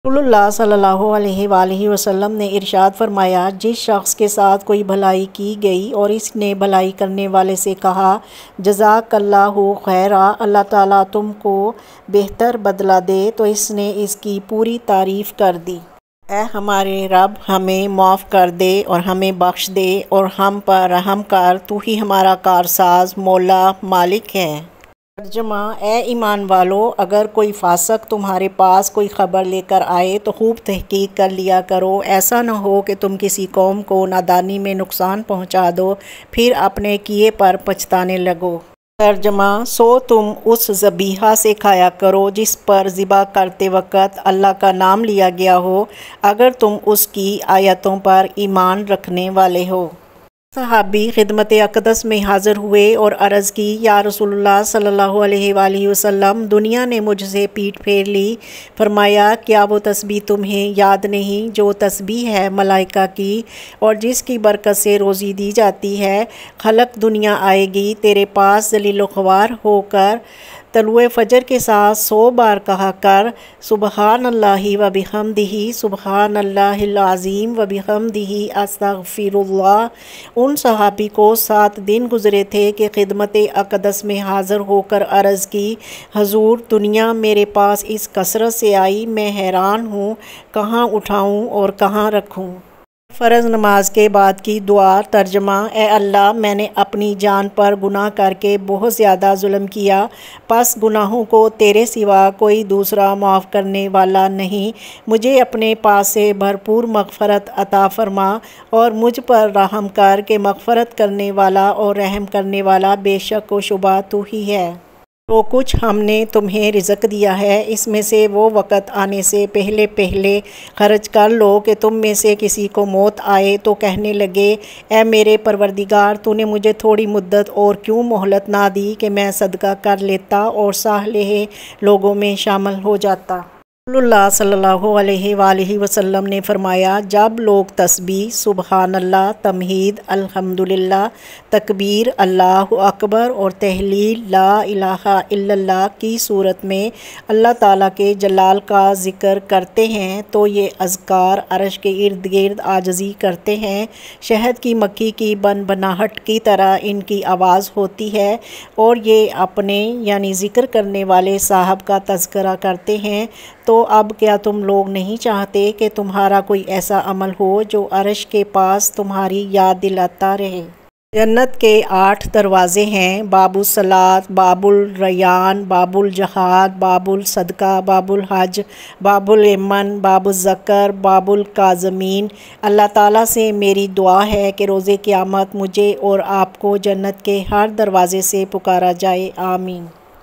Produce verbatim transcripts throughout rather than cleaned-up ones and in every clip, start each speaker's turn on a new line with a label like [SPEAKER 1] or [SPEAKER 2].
[SPEAKER 1] رسول اللہ صلی اللہ علیہ وآلہ وسلم نے ارشاد فرمایا، جس شخص کے ساتھ کوئی بھلائی کی گئی اور اس نے بھلائی کرنے والے سے کہا جزاک اللہ خیرا، اللہ تعالیٰ تم کو بہتر بدلہ دے، تو اس نے اس کی پوری تعریف کر دی۔ اے ہمارے رب، ہمیں معاف کر دے اور ہمیں بخش دے اور ہم پر رحم کر، تو ہی ہمارا کارساز، مولا، مالک ہے۔ ترجمہ: اے ایمان والو، اگر کوئی فاسق تمہارے پاس کوئی خبر لے کر آئے تو خوب تحقیق کر لیا کرو، ایسا نہ ہو کہ تم کسی قوم کو نادانی میں نقصان پہنچا دو، پھر اپنے کیے پر پچھتانے لگو۔ ترجمہ: سو تم اس ذبیحہ سے کھایا کرو جس پر ذبح کرتے وقت اللہ کا نام لیا گیا ہو، اگر تم اس کی آیتوں پر ایمان رکھنے والے ہو۔ صحابی خدمت اقدس میں حاضر ہوئے اور عرض کی، یا رسول اللہ صلی اللہ علیہ وآلہ وسلم، دنیا نے مجھ سے پیٹھ پھیر لی۔ فرمایا، کیا وہ تسبیح تمہیں یاد نہیں جو تسبیح ہے ملائکہ کی اور جس کی برکت سے روزی دی جاتی ہے؟ خلق دنیا آئے گی تیرے پاس ذلیل و خوار ہو کر، طلوع فجر کے ساتھ سو بار کہا کر سبحان اللہ و بحمدہ، سبحان اللہ العظیم و بحمدہ، استغفر اللہ۔ ان صحابی کو سات دن گزرے تھے کہ خدمت اقدس میں حاضر ہو کر عرض کی، حضور دنیا میرے پاس اس کثرت سے آئی، میں حیران ہوں، کہاں اٹھاؤں اور کہاں رکھوں؟ فرض نماز کے بعد کی دعا۔ ترجمہ: اے اللہ، میں نے اپنی جان پر گناہ کر کے بہت زیادہ ظلم کیا، پس گناہوں کو تیرے سوا کوئی دوسرا معاف کرنے والا نہیں، مجھے اپنے پاس سے بھرپور مغفرت عطا فرما اور مجھ پر رحم کر کہ مغفرت کرنے والا اور رحم کرنے والا بے شک و شبہ تو ہی ہے۔ جو کچھ ہم نے تمہیں رزق دیا ہے، اس میں سے وہ وقت آنے سے پہلے پہلے خرچ کر لو کہ تم میں سے کسی کو موت آئے تو کہنے لگے، اے میرے پروردگار، تو نے مجھے تھوڑی مدت اور کیوں مہلت نہ دی کہ میں صدقہ کر لیتا اور صالح لوگوں میں شامل ہو جاتا۔ رسول اللہ صلی اللہ علیہ وآلہ وسلم نے فرمایا، جب لوگ تسبیح، سبحان اللہ، تمہید، الحمدللہ، تکبیر، اللہ اکبر اور تحلیل، لا الہ الا اللہ کی صورت میں اللہ تعالیٰ کے جلال کا ذکر کرتے ہیں تو یہ اذکار عرش کے ارد گرد عاجزی کرتے ہیں، شہد کی مکھی کی بن بناہٹ کی طرح ان کی آواز ہوتی ہے، اور یہ اپنے یعنی ذکر کرنے والے صاحب کا تذکرہ کرتے ہیں۔ تو اب کیا تم لوگ نہیں چاہتے کہ تمہارا کوئی ایسا عمل ہو جو عرش کے پاس تمہاری یاد دلاتا رہے؟ جنت کے آٹھ دروازے ہیں، باب الصلاۃ، باب الریان، باب الجہاد، باب الصدقہ، باب الحج، باب الایمن، باب الذکر، باب الکاظمین۔ اللہ تعالیٰ سے میری دعا ہے کہ روز قیامت مجھے اور آپ کو جنت کے ہر دروازے سے پکارا جائے، آمین۔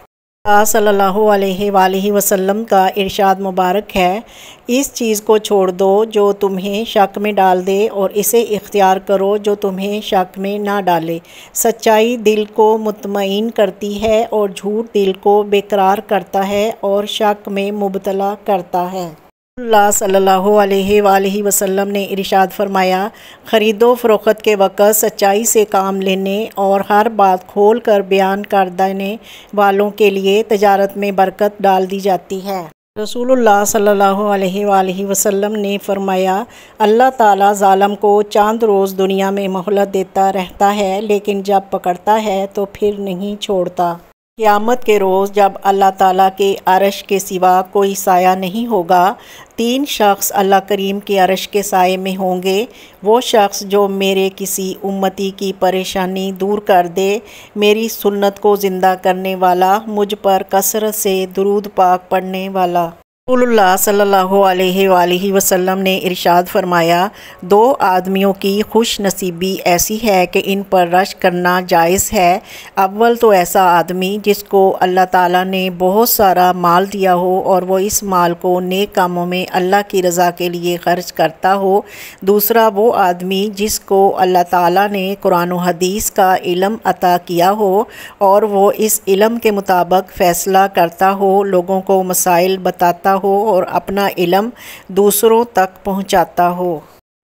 [SPEAKER 1] صلی اللہ علیہ وآلہ وسلم کا ارشاد مبارک ہے، اس چیز کو چھوڑ دو جو تمہیں شک میں ڈال دے اور اسے اختیار کرو جو تمہیں شک میں نہ ڈالے۔ سچائی دل کو مطمئن کرتی ہے اور جھوٹ دل کو بے قرار کرتا ہے اور شک میں مبتلا کرتا ہے۔ اللہ صلی اللہ علیہ وآلہ وسلم نے ارشاد فرمایا، خرید و فروخت کے وقت سچائی سے کام لینے اور ہر بات کھول کر بیان کر دینے والوں کے لیے تجارت میں برکت ڈال دی جاتی ہے۔ رسول اللہ صلی اللہ علیہ وآلہ وسلم نے فرمایا، اللہ تعالیٰ ظالم کو چاند روز دنیا میں مہلت دیتا رہتا ہے، لیکن جب پکڑتا ہے تو پھر نہیں چھوڑتا۔ قیامت کے روز جب اللہ تعالیٰ کے عرش کے سوا کوئی سایہ نہیں ہوگا، تین شخص اللہ کریم کے عرش کے سائے میں ہوں گے۔ وہ شخص جو میرے کسی امتی کی پریشانی دور کر دے، میری سنت کو زندہ کرنے والا، مجھ پر کثرت سے درود پاک پڑھنے والا۔ رسول اللہ صلی اللہ علیہ وآلہ وسلم نے ارشاد فرمایا، دو آدمیوں کی خوش نصیبی ایسی ہے کہ ان پر رشک کرنا جائز ہے۔ اول تو ایسا آدمی جس کو اللہ تعالیٰ نے بہت سارا مال دیا ہو اور وہ اس مال کو نیک کاموں میں اللہ کی رضا کے لیے خرچ کرتا ہو۔ دوسرا وہ آدمی جس کو اللہ تعالیٰ نے قرآن و حدیث کا علم عطا کیا ہو اور وہ اس علم کے مطابق فیصلہ کرتا ہو، لوگوں کو مسائل بتاتا ہو اور اپنا علم دوسروں تک پہنچاتا ہو۔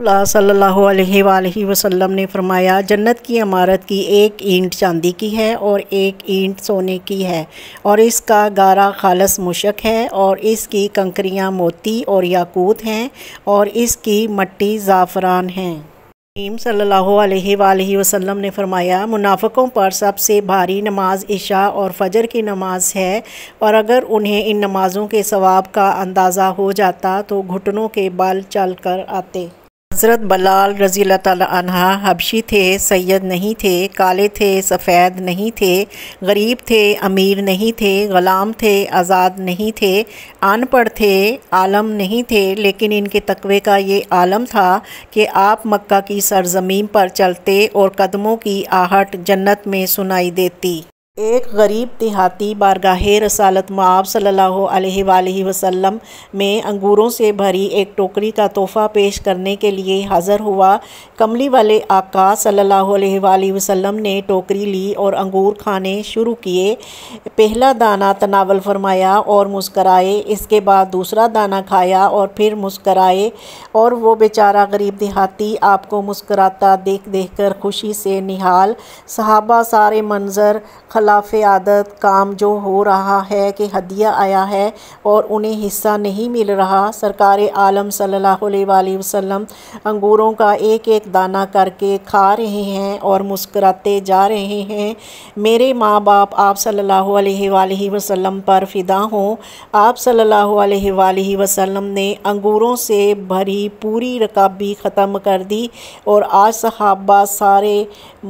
[SPEAKER 1] اللہ صلی اللہ علیہ وآلہ وسلم نے فرمایا، جنت کی عمارت کی ایک اینٹ چاندی کی ہے اور ایک اینٹ سونے کی ہے، اور اس کا گارا خالص مشک ہے، اور اس کی کنکریاں موتی اور یاقوت ہیں، اور اس کی مٹی زعفران ہیں۔ کریم صلی اللہ علیہ وآلہ وسلم نے فرمایا، منافقوں پر سب سے بھاری نماز عشاء اور فجر کی نماز ہے، اور اگر انہیں ان نمازوں کے ثواب کا اندازہ ہو جاتا تو گھٹنوں کے بل چل کر آتے۔ حضرت بلال رضی اللہ تعالیٰ عنہ حبشی تھے، سید نہیں تھے، کالے تھے، سفید نہیں تھے، غریب تھے، امیر نہیں تھے، غلام تھے، آزاد نہیں تھے، ان پڑھ تھے، عالم نہیں تھے، لیکن ان کے تقوی کا یہ عالم تھا کہ آپ مکہ کی سرزمین پر چلتے اور قدموں کی آہٹ جنت میں سنائی دیتی۔ ایک غریب دیہاتی بارگاہ رسالت مآب صلی اللہ علیہ وآلہ وسلم میں انگوروں سے بھری ایک ٹوکری کا تحفہ پیش کرنے کے لیے حاضر ہوا۔ کملی والے آقا صلی اللہ علیہ وآلہ وسلم نے ٹوکری لی اور انگور کھانے شروع کیے۔ پہلا دانہ تناول فرمایا اور مسکرائے، اس کے بعد دوسرا دانہ کھایا اور پھر مسکرائے، اور وہ بیچارہ غریب دیہاتی آپ کو مسکراتا دیکھ دیکھ کر خوشی سے نہال۔ صحابہ سارے منظر خلاف عادت کام جو ہو رہا ہے کہ ہدیہ آیا ہے اور انہیں حصہ نہیں مل رہا، سرکار عالم صلی اللہ علیہ وآلہ وسلم انگوروں کا ایک ایک دانہ کر کے کھا رہے ہیں اور مسکراتے جا رہے ہیں۔ میرے ماں باپ آپ صلی اللہ علیہ وآلہ وسلم پر فدا ہوں۔ آپ صلی اللہ علیہ وآلہ وسلم نے انگوروں سے بھری پوری رکابی ختم کر دی، اور آج صحابہ سارے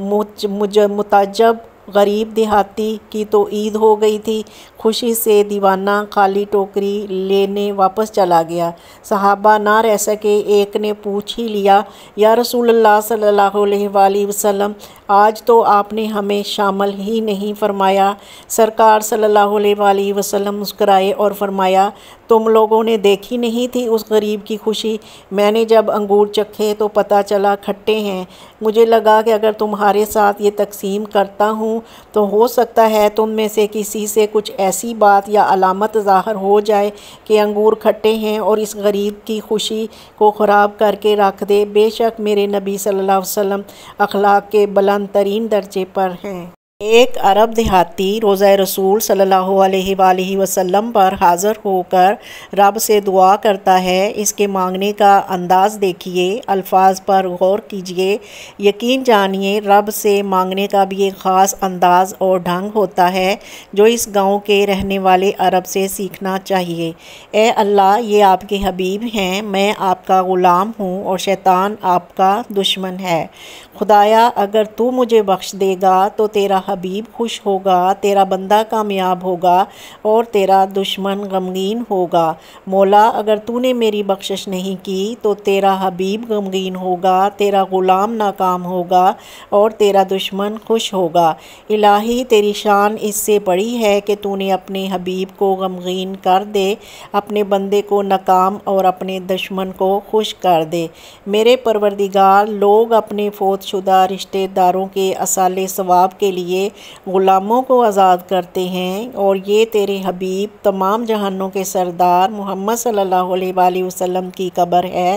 [SPEAKER 1] متعجب، غریب دیہاتی کی تو عید ہو گئی تھی۔ خوشی سے دیوانہ خالی ٹوکری لینے واپس چلا گیا۔ صحابہ نہ رہ سکے، ایک نے پوچھ ہی لیا، یا رسول اللہ صلی اللہ علیہ وآلہ وسلم، آج تو آپ نے ہمیں شامل ہی نہیں فرمایا۔ سرکار صلی اللہ علیہ وآلہ وسلم مسکرائے اور فرمایا، تم لوگوں نے دیکھی نہیں تھی اس غریب کی خوشی؟ میں نے جب انگور چکھے تو پتہ چلا کھٹے ہیں۔ مجھے لگا کہ اگر تمہارے ساتھ یہ تقسیم کرتا ہوں تو ہو سکتا ہے تم میں سے کسی سے کچھ ایسی بات یا علامت ظاہر ہو جائے کہ انگور کھٹے ہیں اور اس غریب کی خوشی کو خراب کر کے رکھ دے۔ بے شک میرے نبی صلی اللہ علیہ وسلم اخلاق کے بلند ترین درجے پر ہیں۔ ایک عرب دیہاتی روضہ رسول صلی اللہ علیہ وآلہ وسلم پر حاضر ہو کر رب سے دعا کرتا ہے۔ اس کے مانگنے کا انداز دیکھیے، الفاظ پر غور کیجیے، یقین جانیے رب سے مانگنے کا بھی ایک خاص انداز اور ڈھنگ ہوتا ہے جو اس گاؤں کے رہنے والے عرب سے سیکھنا چاہیے۔ اے اللہ، یہ آپ کے حبیب ہیں، میں آپ کا غلام ہوں اور شیطان آپ کا دشمن ہے۔ خدایا، اگر تو مجھے بخش دے گا تو تیرا حبیب خوش ہوگا، تیرا بندہ کامیاب ہوگا اور تیرا دشمن غمگین ہوگا۔ مولا، اگر تو نے میری بخشش نہیں کی تو تیرا حبیب غمگین ہوگا، تیرا غلام ناکام ہوگا اور تیرا دشمن خوش ہوگا۔ الہی، تیری شان اس سے بڑی ہے کہ تو نے اپنے حبیب کو غمگین کر دے، اپنے بندے کو ناکام اور اپنے دشمن کو خوش کر دے۔ میرے پروردگار، لوگ اپنے فوت شدہ رشتہ داروں کے اصالِ ثواب کے لیے غلاموں کو آزاد کرتے ہیں، اور یہ تیرے حبیب تمام جہانوں کے سردار محمد صلی اللہ علیہ وآلہ وسلم کی قبر ہے،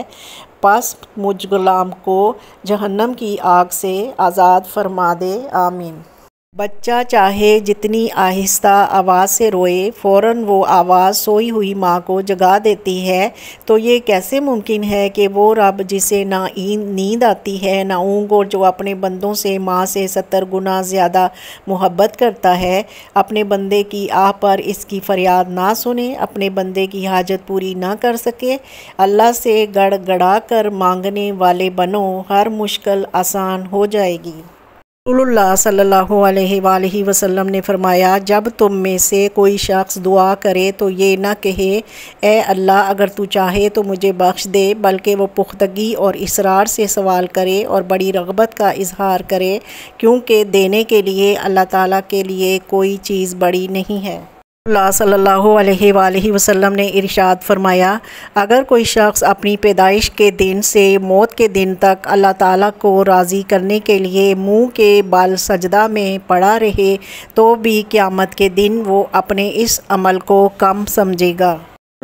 [SPEAKER 1] پس مجھ غلام کو جہنم کی آگ سے آزاد فرما دے، آمین۔ بچہ چاہے جتنی آہستہ آواز سے روئے، فوراً وہ آواز سوئی ہوئی ماں کو جگا دیتی ہے، تو یہ کیسے ممکن ہے کہ وہ رب جسے نہ نیند آتی ہے نہ اونگ، اور جو اپنے بندوں سے ماں سے ستر گنا زیادہ محبت کرتا ہے، اپنے بندے کی آہ پر اس کی فریاد نہ سنے، اپنے بندے کی حاجت پوری نہ کر سکے؟ اللہ سے گڑ گڑا کر مانگنے والے بنو، ہر مشکل آسان ہو جائے گی۔ رسول اللہ صلی اللہ علیہ وآلہ وسلم نے فرمایا، جب تم میں سے کوئی شخص دعا کرے تو یہ نہ کہے، اے اللہ، اگر تو چاہے تو مجھے بخش دے، بلکہ وہ پختگی اور اصرار سے سوال کرے اور بڑی رغبت کا اظہار کرے، کیونکہ دینے کے لیے اللہ تعالیٰ کے لیے کوئی چیز بڑی نہیں ہے۔ اللہ صلی اللہ علیہ وآلہ وسلم نے ارشاد فرمایا، اگر کوئی شخص اپنی پیدائش کے دن سے موت کے دن تک اللہ تعالیٰ کو راضی کرنے کے لیے منہ کے بال سجدہ میں پڑا رہے تو بھی قیامت کے دن وہ اپنے اس عمل کو کم سمجھے گا۔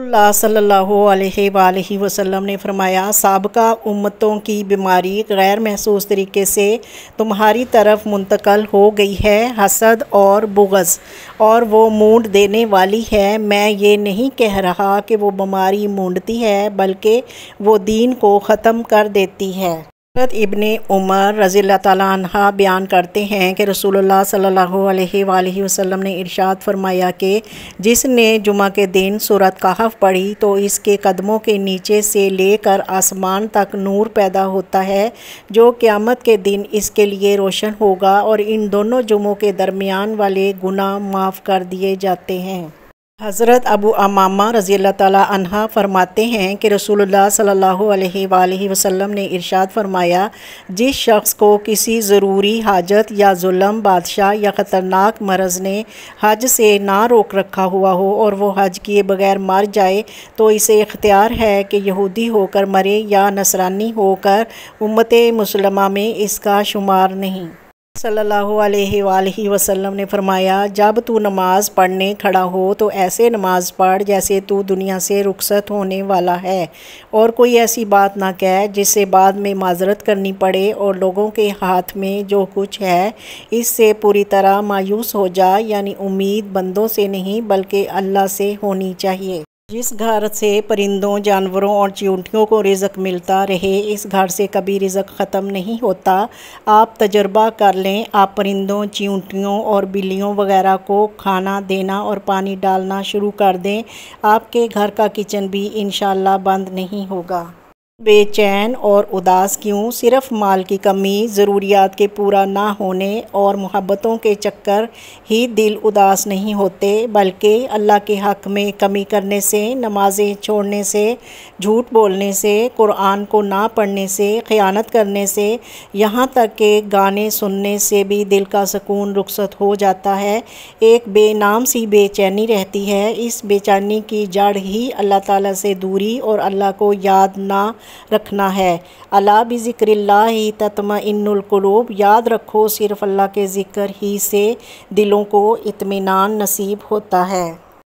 [SPEAKER 1] اللہ صلی اللہ علیہ وآلہ وسلم نے فرمایا، سابقہ امتوں کی بیماری غیر محسوس طریقے سے تمہاری طرف منتقل ہو گئی ہے، حسد اور بغض، اور وہ مونڈ دینے والی ہے۔ میں یہ نہیں کہہ رہا کہ وہ بیماری مونڈتی ہے، بلکہ وہ دین کو ختم کر دیتی ہے۔ حضرت ابن عمر رضی اللہ تعالیٰ عنہ بیان کرتے ہیں کہ رسول اللہ صلی اللہ علیہ وآلہ وسلم نے ارشاد فرمایا کہ جس نے جمعہ کے دن سورۃ کہف پڑھی تو اس کے قدموں کے نیچے سے لے کر آسمان تک نور پیدا ہوتا ہے، جو قیامت کے دن اس کے لیے روشن ہوگا، اور ان دونوں جمعوں کے درمیان والے گناہ معاف کر دیے جاتے ہیں۔ حضرت ابو امامہ رضی اللہ تعالیٰ عنہ فرماتے ہیں کہ رسول اللہ صلی اللہ علیہ وآلہ وسلم نے ارشاد فرمایا، جس شخص کو کسی ضروری حاجت یا ظلم، بادشاہ یا خطرناک مرض نے حج سے نہ روک رکھا ہوا ہو اور وہ حج کیے بغیر مر جائے تو اسے اختیار ہے کہ یہودی ہو کر مرے یا نصرانی ہو کر، امت مسلمہ میں اس کا شمار نہیں۔ صلی اللہ علیہ وآلہ وسلم نے فرمایا، جب تو نماز پڑھنے کھڑا ہو تو ایسے نماز پڑھ جیسے تو دنیا سے رخصت ہونے والا ہے، اور کوئی ایسی بات نہ کہہ جس سے بعد میں معذرت کرنی پڑے، اور لوگوں کے ہاتھ میں جو کچھ ہے اس سے پوری طرح مایوس ہو جا، یعنی امید بندوں سے نہیں بلکہ اللہ سے ہونی چاہیے۔ جس گھر سے پرندوں، جانوروں اور چیونٹیوں کو رزق ملتا رہے، اس گھر سے کبھی رزق ختم نہیں ہوتا۔ آپ تجربہ کر لیں، آپ پرندوں، چیونٹیوں اور بلیوں وغیرہ کو کھانا دینا اور پانی ڈالنا شروع کر دیں، آپ کے گھر کا کچن بھی انشاءاللہ بند نہیں ہوگا۔ بے چین اور اداس کیوں؟ صرف مال کی کمی، ضروریات کے پورا نہ ہونے اور محبتوں کے چکر ہی دل اداس نہیں ہوتے، بلکہ اللہ کے حق میں کمی کرنے سے، نمازیں چھوڑنے سے، جھوٹ بولنے سے، قرآن کو نہ پڑھنے سے، خیانت کرنے سے، یہاں تک کہ گانے سننے سے بھی دل کا سکون رخصت ہو جاتا ہے۔ ایک بے نام سی بے چینی رہتی ہے، اس بے چینی کی جڑ ہی اللہ تعالیٰ سے دوری اور اللہ کو یاد نہ رکھنا ہے۔ الا بذکر اللہ تطمئن القلوب، یاد رکھو صرف اللہ کے ذکر ہی سے دلوں کو اطمینان نصیب ہوتا ہے۔